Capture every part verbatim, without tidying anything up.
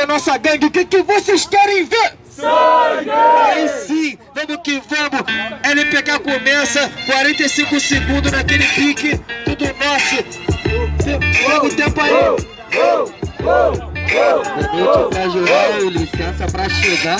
da nossa gangue, o que, que vocês querem ver? Sangue! Aí sim, vamos que vamos. L P K começa, quarenta e cinco segundos naquele pique, tudo nosso. Pega o tempo aí. Boa noite pra Joel, licença pra chegar.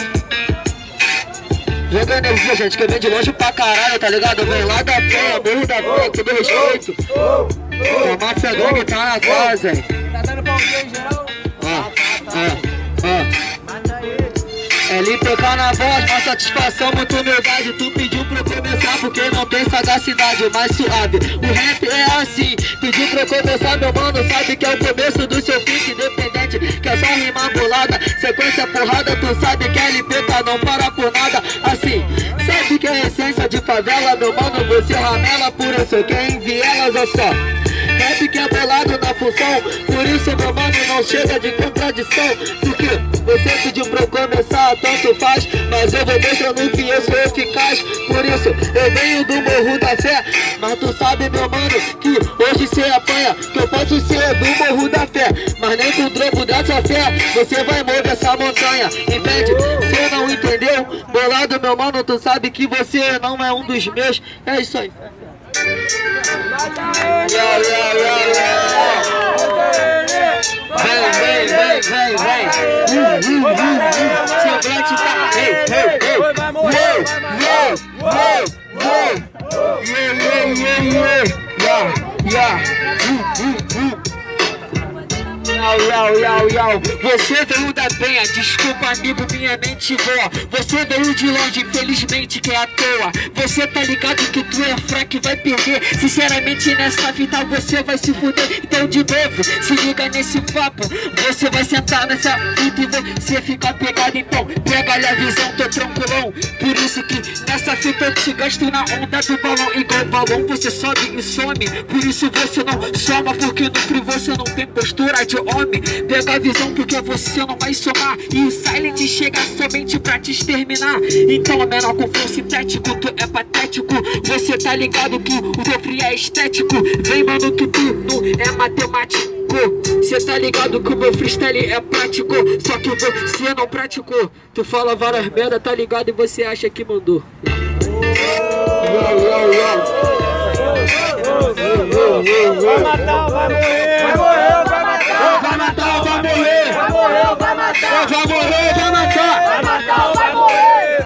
Joga energia, gente, que eu venho de longe pra caralho, tá ligado? Vem lá da penha, morro da penha, que me respeito. A máfia gangue tá na casa, hein? Tá dando pau em geral? Ó, ó, ó. L P K na voz, uma satisfação, muita humildade. Tu pediu pra eu começar porque não tem sagacidade, mais suave. O rap é assim, pediu pra eu começar, meu mano, sabe que é o começo do seu fim, independente, que é só rima bolada, sequência porrada, tu sabe que L P K não para por nada. Assim, sabe que é a essência de favela, meu mano, você ramela, por isso quem vielas é só. Rap que é bolado na função, por isso meu mano não chega de contradição. Porque você pediu pra eu começar, tanto faz, mas eu vou mostrando que eu sou eficaz. Por isso eu venho do Morro da Fé, mas tu sabe meu mano que hoje cê apanha, que eu posso ser do Morro da Fé, mas nem com o drogo dessa fé você vai mover essa montanha, entende? Cê não entendeu? Bolado meu mano, tu sabe que você não é um dos meus. É isso aí. Yo, yo, yo, yo. Vem, vem, vem, vem, vem. Uh, uh, uh, uh. Semblante tá. Ei, ei, ei. Uou, uou, uou, uou. Yeah, yeah, yeah, yeah. Yeah, yeah. Uh, uh, uh. Yau, yau, yau, yau. Você veio da penha, desculpa amigo, minha mente voa. Você veio de longe, infelizmente que é à toa. Você tá ligado que tu é fraco e vai perder. Sinceramente nessa vida você vai se fuder. Então de novo, se liga nesse papo. Você vai sentar nessa fita e você fica pegado. Então pega ali a visão, tô tranquilão. Por isso que nessa fita eu te gasto na onda do balão. Igual balão você sobe e some. Por isso você não soma, porque no frio você não tem postura de homem. Pega a visão porque você não vai somar. E o Silent chega somente pra te exterminar. Então menor com flow sintético, tu é patético. Você tá ligado que o teu free é estético. Vem mano que tu não é matemático. Cê tá ligado que o meu freestyle é prático. Só que você não praticou. Tu fala várias merda, tá ligado? E você acha que mandou. Yo, yo, yo. Vai matar, vai morrer! Vai morrer, vai matar! Vai matar, vai morrer! Vai morrer, vai matar! Vai morrer, vai matar! Vai matar, vai morrer!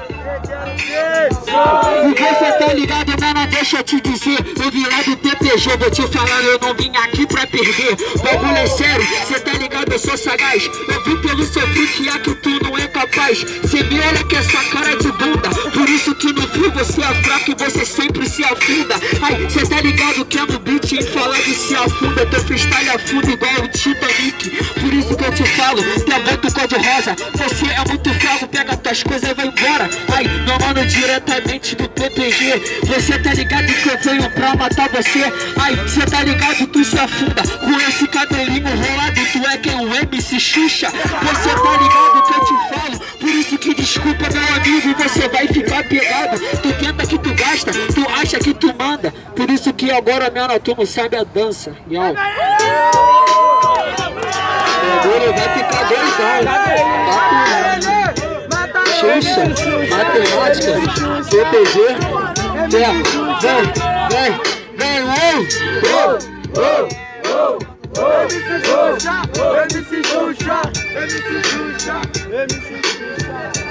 E você tá ligado, mano, deixa eu te dizer. Eu vim lá do T P G, vou te falar, eu não vim aqui pra perder. Bagulho é sério, cê tá ligado, eu sou sagaz. Eu vim pelo seu frio que é que tu não é capaz. Cê me olha que essa cara de bunda. Por isso que no frio você é fraco e você sempre se afunda. Ai, cê tá ligado que é no beat em falar de se afunda. Teu freestyle afunda igual o Titanic. Por isso que eu te falo, tu é muito cor de rosa. Você é muito fraco, pega tuas coisas e vai embora. Ai, meu mano, diretamente do P P G. Você tá ligado que eu venho pra matar você. Ai, cê tá ligado, tu se afunda. Com esse cabelinho rolado, tu é quem o M C Xuxa. Você tá ligado que eu te falo. Por isso que desculpa meu amigo, você vai ficar pegado. Tu tenta que tu gasta, tu acha que tu manda. Por isso que agora, mano, tu não sabe a dança. Yau. Agora vai ficar doidão. Xuxa, matemática, P P G, vem, vem, vem, vem, vem, M C Xuxa, M C Xuxa, M C Xuxa, M C Xuxa.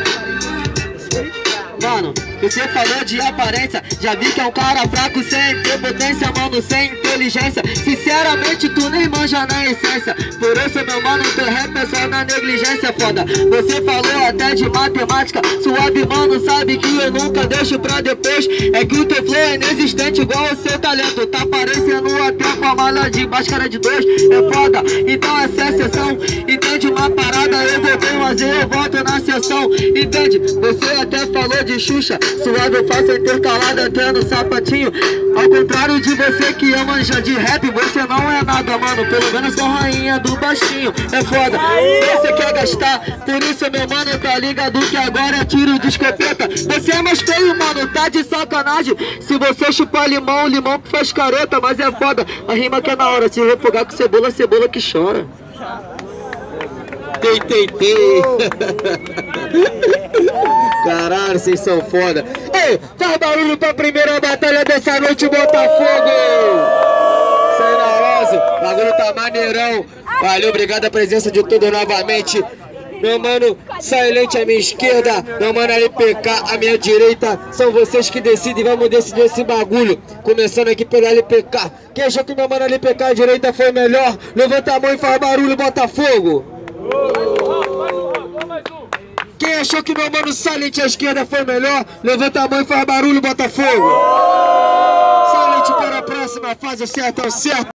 Mano, você falou de aparência, já vi que é um cara fraco sem ter potência, mano, sem inteligência. Sinceramente, tu nem manja na essência. Por isso, meu mano, teu rap é só na negligência, foda. Você falou até de matemática, suave, mano, sabe que eu nunca deixo pra depois. É que o teu flow é inexistente igual o seu talento. Tá parecendo até com a mala de máscara de dois. É foda, então essa é a sessão. Entende uma parada, eu vou bem, mas eu volto na sessão. Entende? Você até falou de Xuxa, suave eu faço intercalada até no sapatinho. Ao contrário de você que é manja de rap, você não é nada, mano. Pelo menos sou rainha do baixinho. É foda, você quer gastar. Por isso, meu mano, tá ligado que agora é tiro de escopeta. Você é mais feio, mano, tá de sacanagem. Se você chupar limão, limão que faz careta. Mas é foda, a rima que é na hora. Se refogar com cebola, cebola que chora. Tem, tem, tem. Caralho, vocês são foda. Ei, faz barulho pra primeira batalha dessa noite, Botafogo! Sai na onze, o bagulho tá maneirão. Valeu, obrigado a presença de tudo novamente. Meu mano Silent à minha esquerda, meu mano L P K à minha direita. São vocês que decidem, vamos decidir esse bagulho. Começando aqui pelo L P K. Quem achou que meu mano L P K à direita foi melhor? Levanta a mão e faz barulho, Botafogo. Quem achou que meu mano Silent à esquerda foi melhor? Levanta a mão e faz barulho, Botafogo. Silent para a próxima fase, certo, certo.